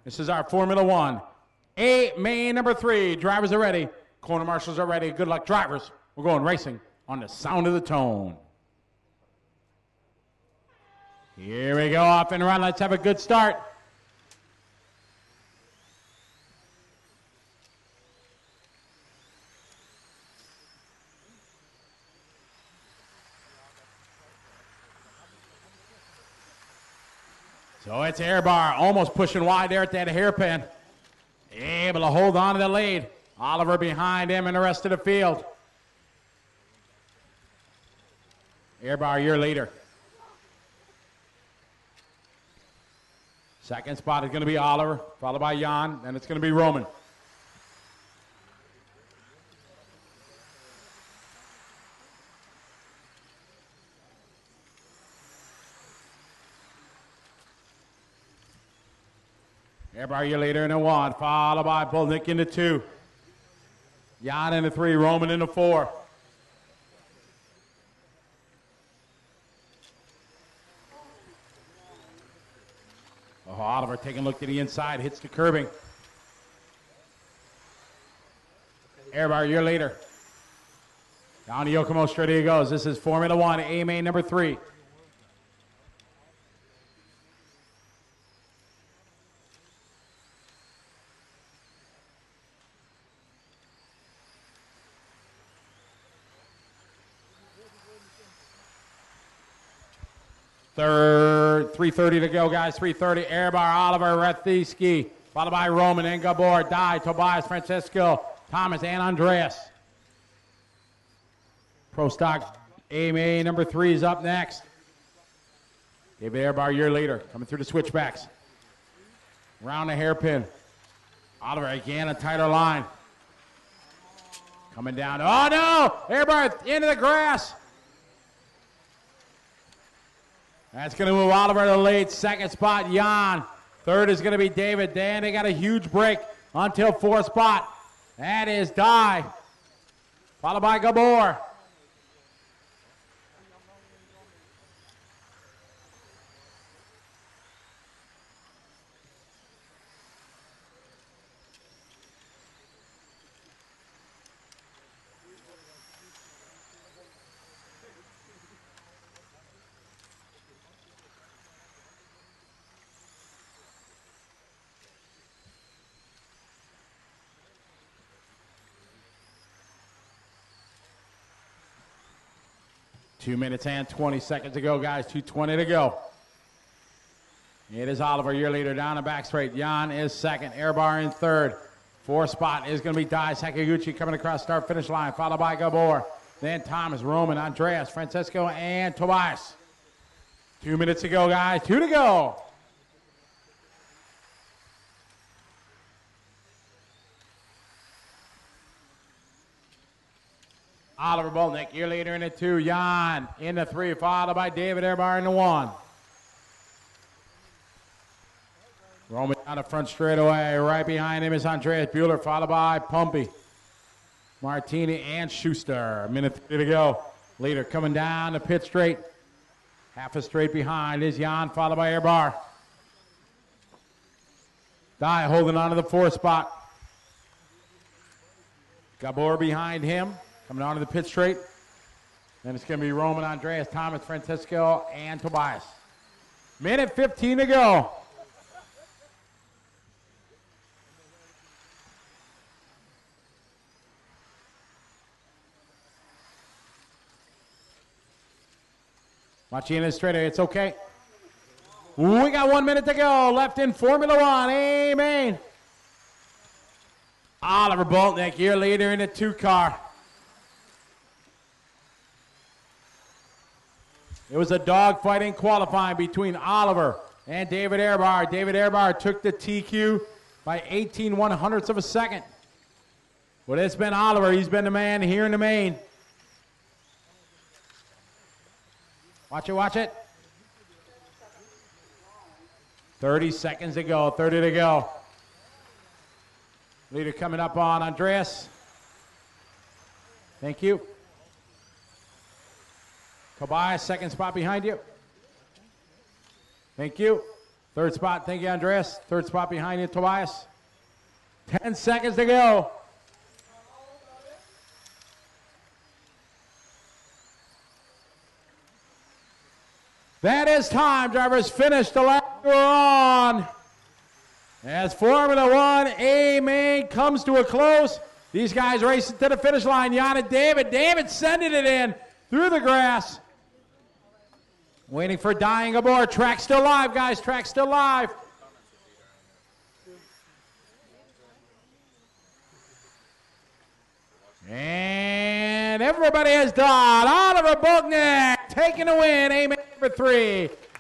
This is our Formula One. Main number 3. Drivers are ready. Corner marshals are ready. Good luck, drivers. We're going racing on the sound of the tone. Here we go, off and run. Let's have a good start. So it's Airbar almost pushing wide there at that hairpin. Able to hold on to the lead. Oliver behind him and the rest of the field. Airbar, your leader. Second spot is going to be Oliver, followed by Jan, and it's going to be Roman. Airbar, your leader in the 1, followed by Bolnick in the 2. Jan in the 3, Roman in the 4. Oh, Oliver taking a look to the inside, hits the curbing. Airbar, your leader. Down to Yokomo, straight he goes. This is Formula One, main number 3. Third, 3:30 to go, guys. 3:30. Airbar, Oliver, Rathieski, followed by Roman and Gabor, Dye, Tobias, Francesco, Thomas, and Andreas. Pro Stock AMA number 3 is up next. David Airbar, your leader, coming through the switchbacks. Round the hairpin. Oliver again, a tighter line. Coming down. Oh no! Airbar into the grass. That's going to move Oliver to the lead. Second spot, Jan. Third is going to be David. Dan, they got a huge break until 4th spot. That is Dye, followed by Gabor. Two minutes and 20 seconds to go, guys. 2:20 to go. It is Oliver, your leader, down the back straight. Jan is second. Airbar in third. 4th spot is going to be Dai Sakaguchi coming across start-finish line, followed by Gabor. Then Thomas, Roman, Andreas, Francesco, and Tobias. 2 minutes to go, guys. 2 to go. Oliver Bolnick, your leader in the 2. Jan in the 3, followed by David Airbar in the 1. Roman down the front straightaway. Right behind him is Andreas Bueller, followed by Pumpy, Martini, and Schuster. 1:30 to go. Leader coming down the pit straight. Half a straight behind is Jan, followed by Airbar. Dye holding on to the 4th spot. Gabor behind him. Coming on to the pit straight. Then it's going to be Roman, Andreas, Thomas, Francesco, and Tobias. 1:15 to go. Martina straight. It's okay. We got 1 minute to go. Left in Formula One. Amen. Oliver Boltnick, your leader in the 2 car. It was a dogfighting qualifying between Oliver and David Airbar. David Airbar took the TQ by 18/100ths of a second. But it's been Oliver. He's been the man here in the main. Watch it, watch it. 30 seconds to go, 30 to go. Leader coming up on Andreas. Thank you. Tobias, second spot behind you. Thank you. Third spot, thank you, Andreas. Third spot behind you, Tobias. 10 seconds to go. That is time. Drivers finish the lap we're on. As Formula One A main comes to a close, these guys racing to the finish line. Jan and David. David sending it in through the grass. Waiting for Dying aboard. Track still live, guys. Track still live. And everybody is done. Oliver Bognick taking the win. A main for 3.